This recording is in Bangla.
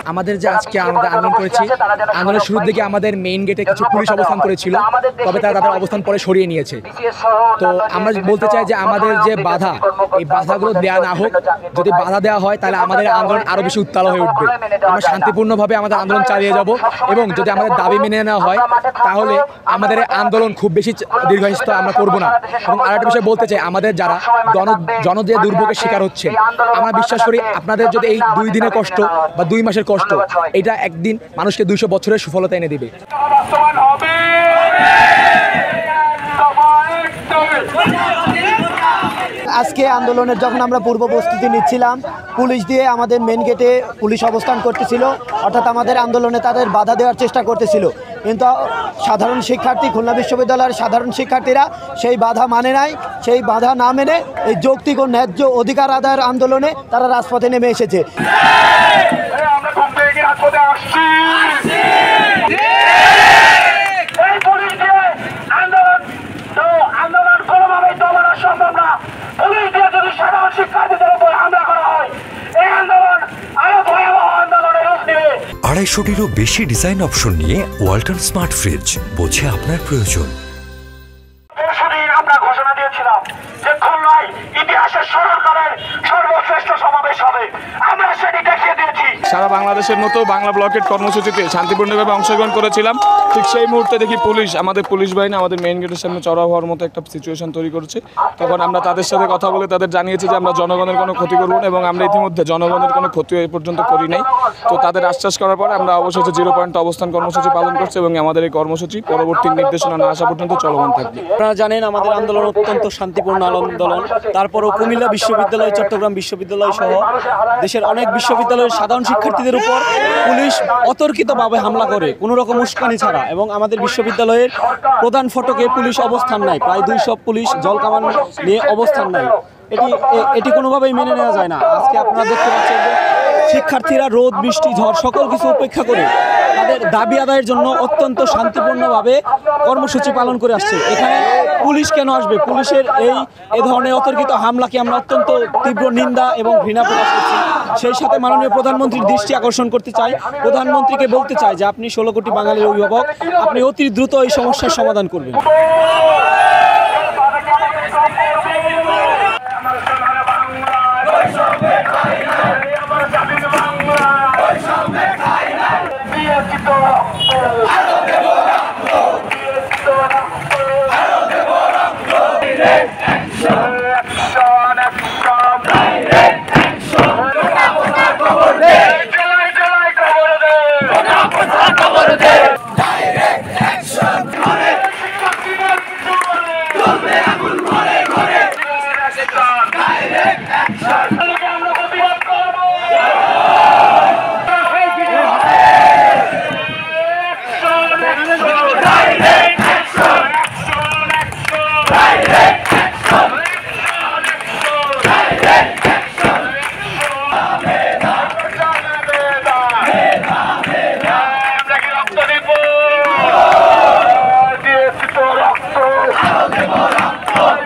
আমাদের যে আজকে আমরা আন্দোলন করেছি, আন্দোলনের শুরুর দিকে আমাদের মেইন গেটে কিছু পুলিশ অবস্থান করেছিল, তবে তারা তাদের অবস্থান পরে সরিয়ে নিয়েছে। তো আমরা বলতে চাই যে আমাদের যে বাধা, এই বাধাগুলো দেওয়া না হোক। যদি বাধা দেওয়া হয় তাহলে আমাদের আন্দোলন আরও বেশি উত্তাল হয়ে উঠবে। আমরা শান্তিপূর্ণভাবে আমাদের আন্দোলন চালিয়ে যাব, এবং যদি আমাদের দাবি মেনে নেওয়া হয় তাহলে আমাদের আন্দোলন খুব বেশি দীর্ঘস্থায়ী আমরা করব না। এবং আরেকটা বিষয় বলতে চাই, আমাদের যারা জনজীবন দুর্ভোগের শিকার হচ্ছে, আমরা বিশ্বাস করি আপনাদের যদি এই 2 দিনের কষ্ট বা 2 মাসের কষ্ট, এটা একদিন মানুষকে 200 বছরের সুফলতা এনে দিবে। আজকে আন্দোলনের যখন আমরা পূর্ব প্রস্তুতি নিচ্ছিলাম, পুলিশ দিয়ে আমাদের মেন গেটে পুলিশ অবস্থান করতেছিল, অর্থাৎ আমাদের আন্দোলনে তাদের বাধা দেওয়ার চেষ্টা করতেছিল। কিন্তু সাধারণ শিক্ষার্থী, খুলনা বিশ্ববিদ্যালয়ের সাধারণ শিক্ষার্থীরা সেই বাধা মানে নাই। সেই বাধা না মেনে এই যৌক্তিক ও ন্যায্য অধিকার আদায়ের আন্দোলনে তারা রাজপথে নেমে এসেছে। আড়াইশোটিরও বেশি ডিজাইন অপশন নিয়ে ওয়ালটন স্মার্ট ফ্রিজ, বোঝে আপনার প্রয়োজন। আমরা ঘোষণা দিয়েছিলাম যে খুলনায় ইতিহাসের সরকারের সর্বশ্রেষ্ঠ সমাবেশ হবে, আমরা সেটি দেখিয়ে দিয়েছি। সারা বাংলাদেশের মতো বাংলা ব্লকেট কর্মসূচিতে শান্তিপূর্ণভাবে অংশগ্রহণ করেছিলাম। ঠিক সেই মুহূর্তে দেখি আমাদের পুলিশ বাহিনী আমাদের মেইন গেটের সামনে চড়াও হওয়ার মতো একটা সিচুয়েশন তৈরি করেছে। তখন আমরা তাদের সাথে কথা বলে তাদের জানিয়েছি যে আমরা জনগণের কোনো ক্ষতি করব না, এবং আমরা ইতিমধ্যে জনগণের কোনো ক্ষতি এ পর্যন্ত করি নাই। তো তাদের আশ্বাস করার পর আমরা অবশেষে 0 পয়েন্ট অবস্থান কর্মসূচি পালন করছি, এবং আমাদের এই কর্মসূচি পরবর্তী নির্দেশনা না আসা পর্যন্ত চলমান থাকবে। আপনারা জানেন আমাদের আন্দোলন অত্যন্ত শান্তিপূর্ণ আন্দোলন। তারপরও কুমিল্লা বিশ্ববিদ্যালয়, চট্টগ্রাম বিশ্ববিদ্যালয় সহ দেশের অনেক বিশ্ববিদ্যালয়ের সাধারণ শিক্ষার্থীদের উপর পুলিশ অতর্কিতভাবে হামলা করে, কোনো রকম উস্কানি ছাড়া। এবং আমাদের বিশ্ববিদ্যালয়ের প্রধান ফটকে পুলিশ অবস্থান নাই, প্রায় 200 পুলিশ জলকামান নিয়ে অবস্থান নাই। এটি কোনোভাবেই মেনে নেওয়া যায় না। আজকে আপনারা দেখতে পাচ্ছেন যে শিক্ষার্থীরা রোদ, বৃষ্টি, ঝড় সকল কিছু উপেক্ষা করে তাদের দাবি আদায়ের জন্য অত্যন্ত শান্তিপূর্ণভাবে কর্মসূচি পালন করে আসছে। এখানে পুলিশ কেন আসবে? পুলিশের এই ধরনের অতর্কিত হামলাকে আমরা অত্যন্ত তীব্র নিন্দা এবং ঘৃণা প্রকাশ করছি। সেই সাথে মাননীয় প্রধানমন্ত্রীর দৃষ্টি আকর্ষণ করতে চাই, প্রধানমন্ত্রীকে বলতে চাই যে আপনি 16 কোটি বাঙালির অভিভাবক, আপনি অতি দ্রুত এই সমস্যার সমাধান করবেন। Direct action!